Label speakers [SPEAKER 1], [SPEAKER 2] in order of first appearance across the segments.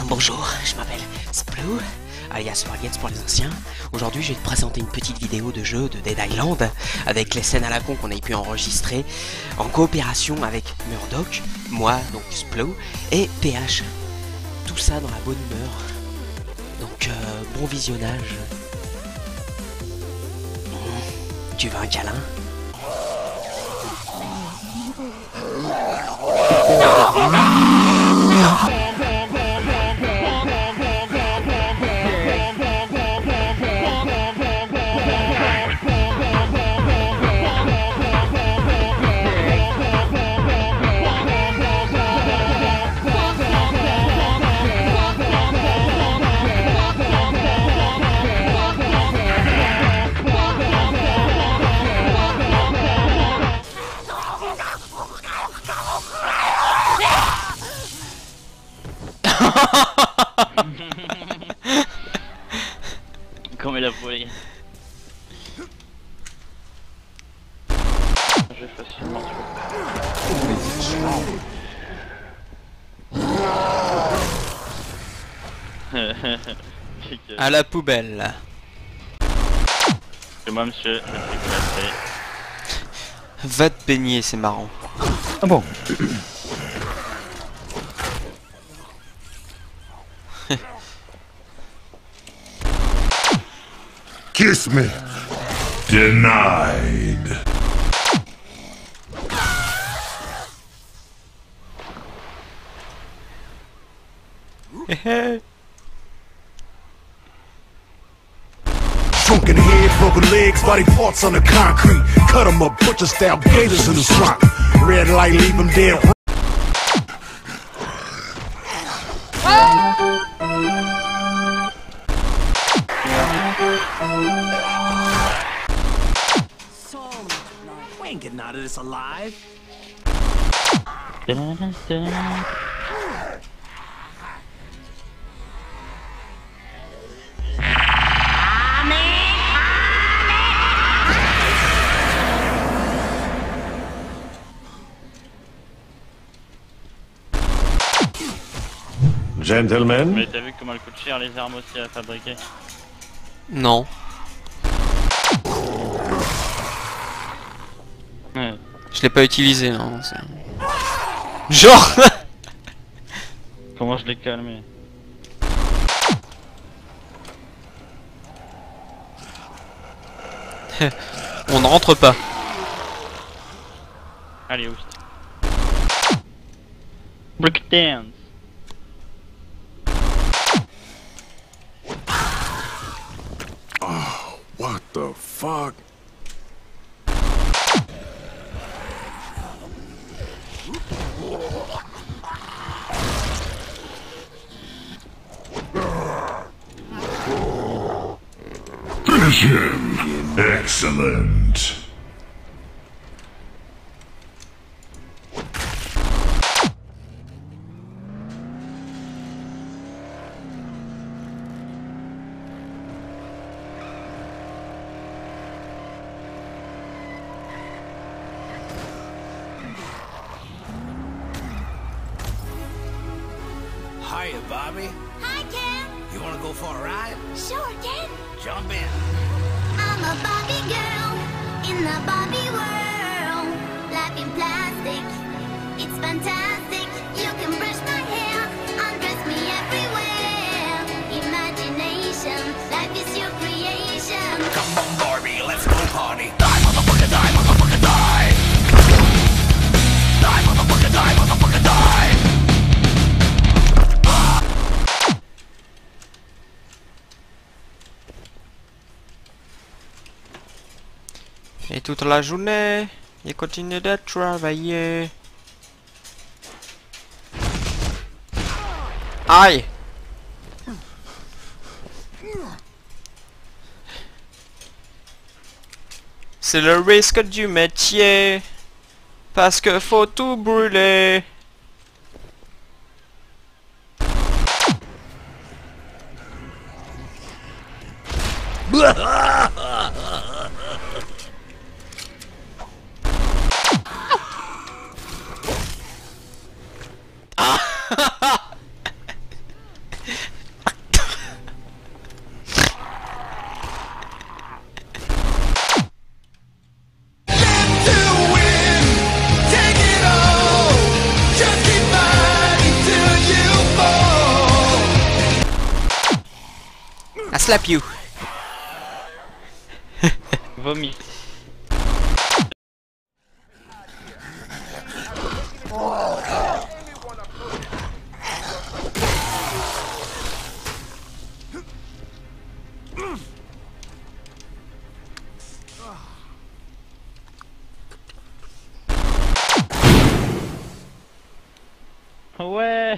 [SPEAKER 1] Bonjour, je m'appelle Sploo, alias Wargates pour les anciens. Aujourd'hui, je vais te présenter une petite vidéo de jeu de Dead Island avec les scènes à la con qu'on a pu enregistrer en coopération avec Murdoch, moi, donc Sploo, et PH. Tout ça dans la bonne humeur. Donc, bon visionnage. Tu veux un câlin?
[SPEAKER 2] Comme il a volé. Je vais facilement tuer.
[SPEAKER 1] À la poubelle.
[SPEAKER 2] C'est moi monsieur, je suis classé.
[SPEAKER 1] Va te baigner, c'est marrant.
[SPEAKER 3] Ah bon?
[SPEAKER 4] Kiss me. Denied. Shrunken head, broken legs, body parts on the concrete. Cut 'em up, butcher style gators in the swamp. Red light, leave 'em dead.
[SPEAKER 5] We ain't getting out of this alive.
[SPEAKER 4] Gentlemen.
[SPEAKER 2] Mais t'as vu comment elle coûte cher les armes aussi à fabriquer?
[SPEAKER 1] Non.
[SPEAKER 2] Ouais.
[SPEAKER 1] Je l'ai pas utilisé, non. Genre.
[SPEAKER 2] Comment je l'ai calmé?
[SPEAKER 1] On ne rentre pas.
[SPEAKER 2] Allez, oust. Breakdance.
[SPEAKER 4] What the fuck? Finish him. Excellent.
[SPEAKER 5] Hiya, Bobby.
[SPEAKER 6] Hi, Ken.
[SPEAKER 5] You wanna go for a ride?
[SPEAKER 6] Sure, Ken.
[SPEAKER 5] Jump in.
[SPEAKER 6] I'm a Barbie girl in the Barbie world. Life in plastic, it's fantastic. You can brush my hair, undress me everywhere. Imagination, life is your creation.
[SPEAKER 5] Come on, Barbie, let's go party. Die, motherfucker, die, motherfucker, die. Die, motherfucker, die, motherfucker, die.
[SPEAKER 1] Et toute la journée, il continue de travailler. Aïe! C'est le risque du métier. Parce que faut tout brûler. slap you.
[SPEAKER 2] Vomi. Ouais.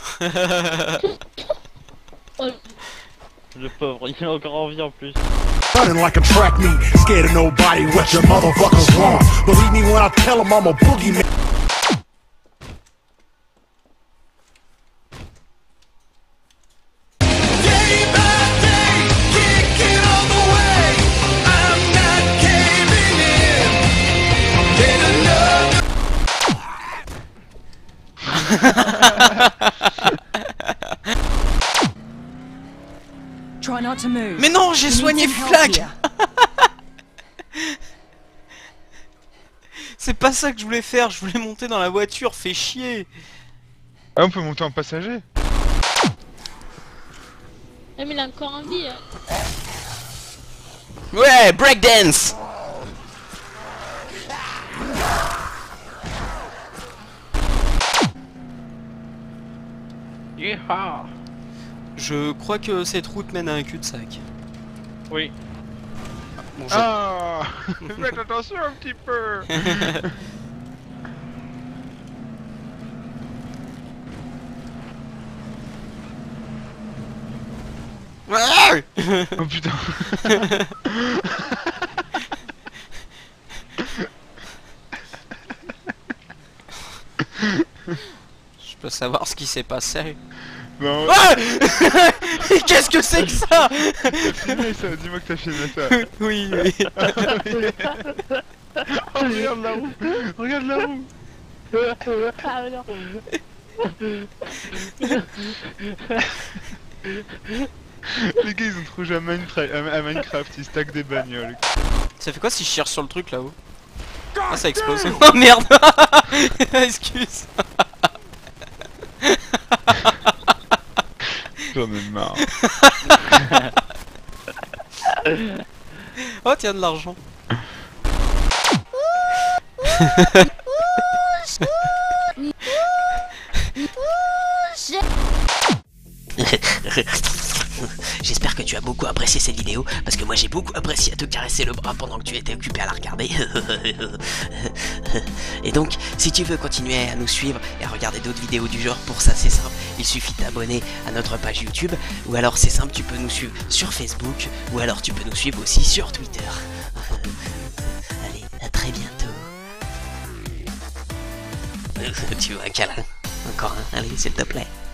[SPEAKER 2] Le pauvre, il est encore en vie en plus.
[SPEAKER 4] Running like a track meet, scared of nobody, what your motherfuckers want. Believe me when I tell them I'm a boogeyman.
[SPEAKER 3] Try not to move.
[SPEAKER 1] Mais non, j'ai soigné Flag. C'est pas ça que je voulais faire, je voulais monter dans la voiture, fais chier.
[SPEAKER 7] Ah, on peut monter en passager.
[SPEAKER 8] Ah mais il a encore envie.
[SPEAKER 1] Ouais, breakdance.
[SPEAKER 2] Yeehaw.
[SPEAKER 1] Je crois que cette route mène à un cul-de-sac.
[SPEAKER 2] Oui.
[SPEAKER 1] Bon, je...
[SPEAKER 7] Ah. Faites attention un petit peu. Oh putain.
[SPEAKER 1] Je peux savoir ce qui s'est passé.
[SPEAKER 7] Non.
[SPEAKER 1] Ah. Qu'est-ce que c'est que ça?
[SPEAKER 7] T'as filmé ça, dis-moi que t'as filmé ça.
[SPEAKER 1] Oui, oui.
[SPEAKER 7] Oh, regarde la roue. Regarde la roue.
[SPEAKER 8] Ah non.
[SPEAKER 7] Les gars ils ont trop joué à Minecraft, ils stackent des bagnoles.
[SPEAKER 1] Ça fait quoi si je cherche sur le truc là-haut? Ah, ça a explosé. Oh merde. Excuse.
[SPEAKER 7] J'en ai marre.
[SPEAKER 1] Oh tiens, de l'argent. J'espère que tu as beaucoup apprécié cette vidéo, parce que moi j'ai beaucoup apprécié à te caresser le bras pendant que tu étais occupé à la regarder. Et donc, si tu veux continuer à nous suivre et à regarder d'autres vidéos du genre, pour ça c'est simple, il suffit de t'abonner à notre page YouTube, ou alors c'est simple, tu peux nous suivre sur Facebook, ou alors tu peux nous suivre aussi sur Twitter. Allez, à très bientôt. Tu veux un câlin? Encore un? Allez, s'il te plaît.